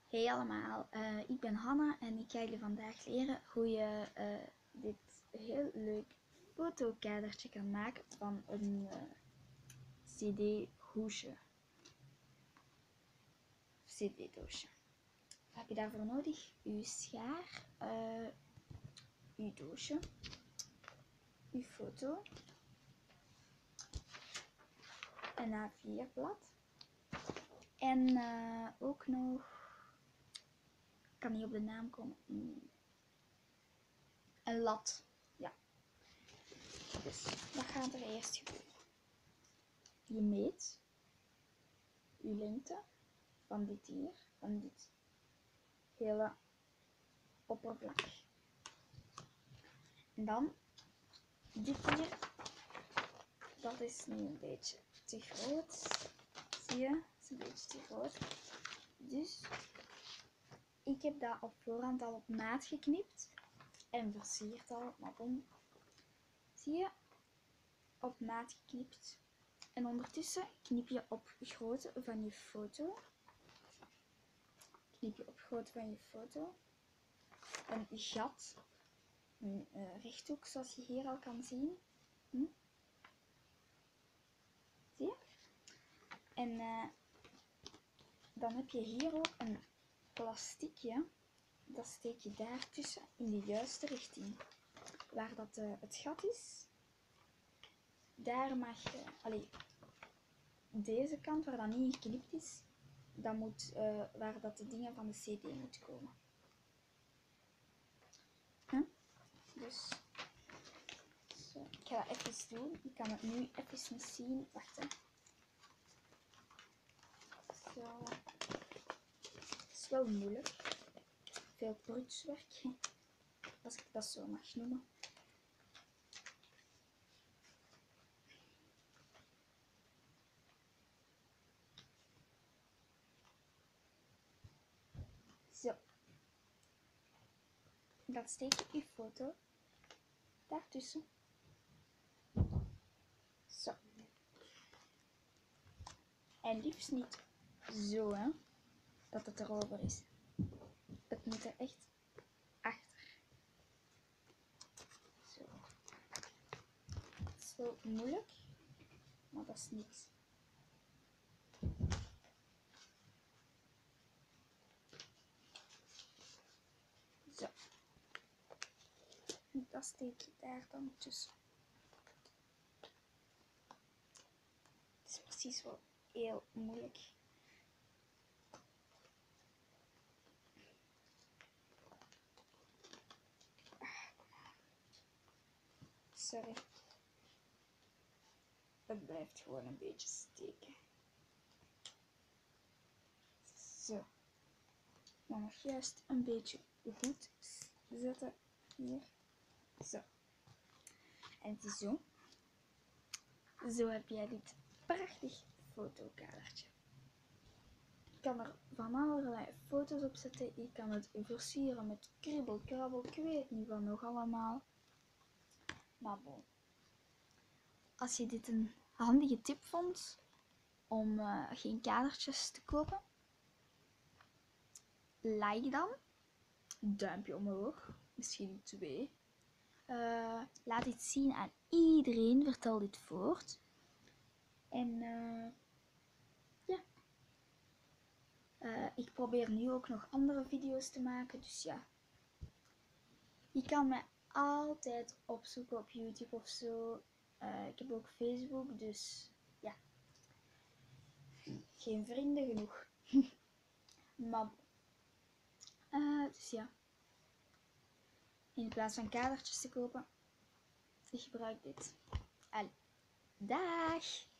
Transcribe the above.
Hey allemaal, ik ben Hanna en ik ga jullie vandaag leren hoe je dit heel leuk fotokadertje kan maken van een cd-hoesje. cd-doosje. Wat heb je daarvoor nodig? Uw schaar, uw doosje, uw foto, een A4-blad en ook nog, ik kan niet op de naam komen, een lat. Ja. Dus wat gaat er eerst gebeuren? Je meet je lengte van dit hier, van dit hele oppervlak. En dan dit hier, dat is nu een beetje te groot. Zie je? Het is een beetje te groot. Dus ik heb dat op voorhand al op maat geknipt en versierd al, maar bon. Zie je? Op maat geknipt. En ondertussen knip je op grootte van je foto. Knip je op grootte van je foto. Een gat. Een rechthoek zoals je hier al kan zien. Zie je? En dan heb je hier ook een plastiekje. Dat steek je daar tussen in de juiste richting. Waar dat het gat is, daar mag je, deze kant waar dat niet geknipt is, dat moet waar dat de dingen van de CD moeten komen. Dus zo, ik ga dat even doen. Ik kan het nu even niet zien. Wacht hè. Zo. Het is wel moeilijk. Veel prutswerk, als ik dat zo mag noemen. Zo. Dan steek ik je foto daartussen. Zo. En liefst niet zo, hè, dat het erover is. Het moet er echt achter. Zo. Het is wel moeilijk, maar dat is niks. Zo. En dat steek je daar dan tussen. Het is precies wel heel moeilijk. Sorry. Het blijft gewoon een beetje steken. Zo. Dan nog juist een beetje goed zetten hier. Zo. En het is zo. Zo heb jij dit prachtig fotokadertje. Je kan er van allerlei foto's op zetten. Je kan het versieren met kribbel, krabbel. Ik weet niet wat nog allemaal. Maar bon. Als je dit een handige tip vond om geen kadertjes te kopen, like dan. Duimpje omhoog. Misschien 2. Laat dit zien aan iedereen. Vertel dit voort. En ja. Ik probeer nu ook nog andere video's te maken. Dus ja. Je kan me altijd opzoeken op YouTube of zo. Ik heb ook Facebook. Dus ja. Geen vrienden genoeg. Maar dus ja. In plaats van kadertjes te kopen, ik gebruik dit. Allee, dag!